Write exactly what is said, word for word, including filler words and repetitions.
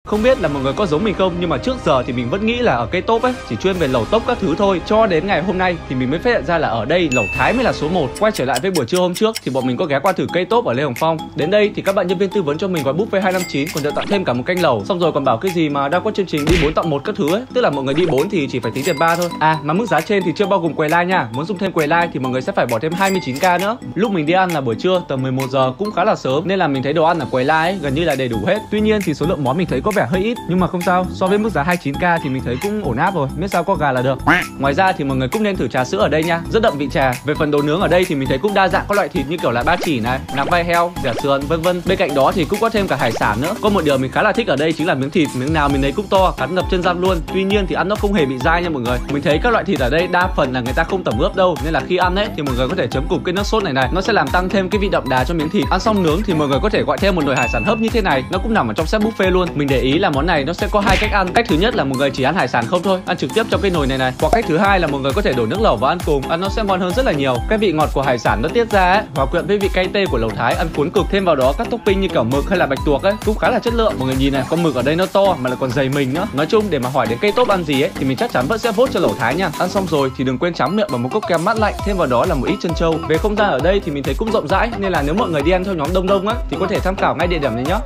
Không biết là mọi người có giống mình không, nhưng mà trước giờ thì mình vẫn nghĩ là ở cây top ấy chỉ chuyên về lẩu tốc các thứ thôi. Cho đến ngày hôm nay thì mình mới phát hiện ra là ở đây lẩu Thái mới là số một. Quay trở lại với buổi trưa hôm trước thì bọn mình có ghé qua thử cây top ở Lê Hồng Phong. Đến đây thì các bạn nhân viên tư vấn cho mình gói buffet hai năm chín, còn được tặng thêm cả một canh lẩu. Xong rồi còn bảo cái gì mà đang có chương trình đi bốn tặng một các thứ ấy, tức là mọi người đi bốn thì chỉ phải tính tiền ba thôi. À mà mức giá trên thì chưa bao gồm quầy like nha. Muốn dùng thêm quầy like thì mọi người sẽ phải bỏ thêm hai mươi chín k nữa. Lúc mình đi ăn là buổi trưa tầm mười một giờ, cũng khá là sớm nên là mình thấy đồ ăn ở quầy like ấy, gần như là đầy đủ hết. Tuy nhiên thì số lượng món mình thấy có vẻ hơi ít, nhưng mà không sao, so với mức giá hai mươi chín k thì mình thấy cũng ổn áp rồi, miễn sao có gà là được. Ngoài ra thì mọi người cũng nên thử trà sữa ở đây nha, rất đậm vị trà. Về phần đồ nướng ở đây thì mình thấy cũng đa dạng các loại thịt như kiểu là ba chỉ này, nạc vai heo, dẻ sườn vân vân. Bên cạnh đó thì cũng có thêm cả hải sản nữa. Có một điều mình khá là thích ở đây chính là miếng thịt, miếng nào mình thấy cũng to, cắn ngập chân răng luôn. Tuy nhiên thì ăn nó không hề bị dai nha mọi người. Mình thấy các loại thịt ở đây đa phần là người ta không tẩm ướp đâu, nên là khi ăn ấy thì mọi người có thể chấm cùng cái nước sốt này này, nó sẽ làm tăng thêm cái vị đậm đà cho miếng thịt. Ăn xong nướng thì mọi người có thể gọi thêm một nồi hải sản hấp như thế này, nó cũng nằm ở trong set buffet luôn. Mình để ý là món này nó sẽ có hai cách ăn. Cách thứ nhất là mọi người chỉ ăn hải sản không thôi, ăn trực tiếp trong cái nồi này này. Hoặc cách thứ hai là mọi người có thể đổ nước lẩu vào ăn cùng, ăn nó sẽ ngon hơn rất là nhiều. Cái vị ngọt của hải sản nó tiết ra ấy, hòa quyện với vị cay tê của lẩu Thái ăn cuốn cực. Thêm vào đó các topping như kiểu mực hay là bạch tuộc ấy cũng khá là chất lượng. Mọi người nhìn này, con mực ở đây nó to mà lại còn dày mình nữa. Nói chung để mà hỏi đến cây top ăn gì ấy thì mình chắc chắn vẫn sẽ vote cho lẩu Thái nha. Ăn xong rồi thì đừng quên tráng miệng bằng một cốc kem mát lạnh, thêm vào đó là một ít chân trâu. Về không gian ở đây thì mình thấy cũng rộng rãi, nên là nếu mọi người đi ăn theo nhóm đông đông á thì có thể tham khảo ngay địa điểm này nhá.